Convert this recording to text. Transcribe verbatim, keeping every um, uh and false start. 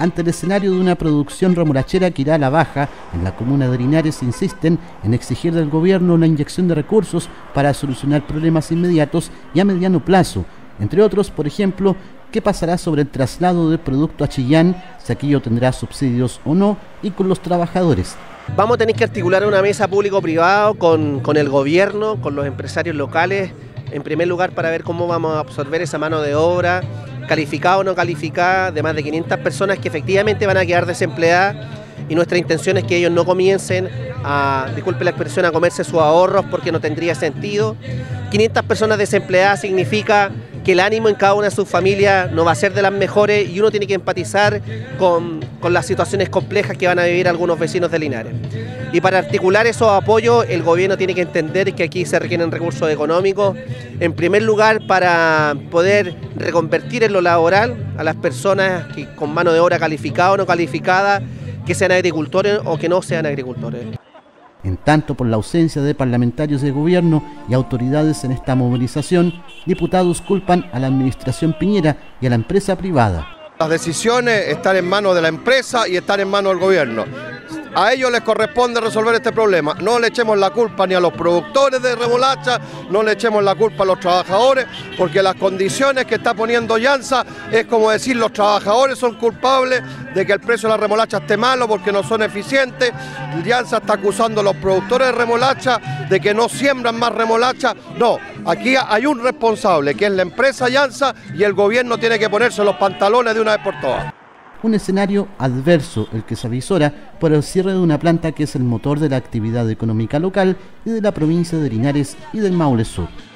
Ante el escenario de una producción remolachera que irá a la baja, en la comuna de Linares insisten en exigir del gobierno una inyección de recursos para solucionar problemas inmediatos y a mediano plazo. Entre otros, por ejemplo, qué pasará sobre el traslado del producto a Chillán, si aquello tendrá subsidios o no, y con los trabajadores. Vamos a tener que articular una mesa público-privado con, con el gobierno, con los empresarios locales, en primer lugar para ver cómo vamos a absorber esa mano de obra, calificada o no calificada, de más de quinientas personas que efectivamente van a quedar desempleadas, y nuestra intención es que ellos no comiencen a, disculpe la expresión, a comerse sus ahorros porque no tendría sentido. quinientas personas desempleadas significa que el ánimo en cada una de sus familias no va a ser de las mejores y uno tiene que empatizar con, con las situaciones complejas que van a vivir algunos vecinos de Linares. Y para articular esos apoyos, el gobierno tiene que entender que aquí se requieren recursos económicos, en primer lugar para poder reconvertir en lo laboral a las personas que, con mano de obra calificada o no calificada, que sean agricultores o que no sean agricultores. En tanto, por la ausencia de parlamentarios de gobierno y autoridades en esta movilización, diputados culpan a la administración Piñera y a la empresa privada. Las decisiones están en manos de la empresa y están en manos del gobierno. A ellos les corresponde resolver este problema. No le echemos la culpa ni a los productores de remolacha, no le echemos la culpa a los trabajadores, porque las condiciones que está poniendo Llanza es como decir los trabajadores son culpables de que el precio de la remolacha esté malo porque no son eficientes. Llanza está acusando a los productores de remolacha de que no siembran más remolacha. No, aquí hay un responsable que es la empresa Llanza y el gobierno tiene que ponerse los pantalones de una vez por todas. Un escenario adverso el que se avisora por el cierre de una planta que es el motor de la actividad económica local y de la provincia de Linares y del Maule Sur.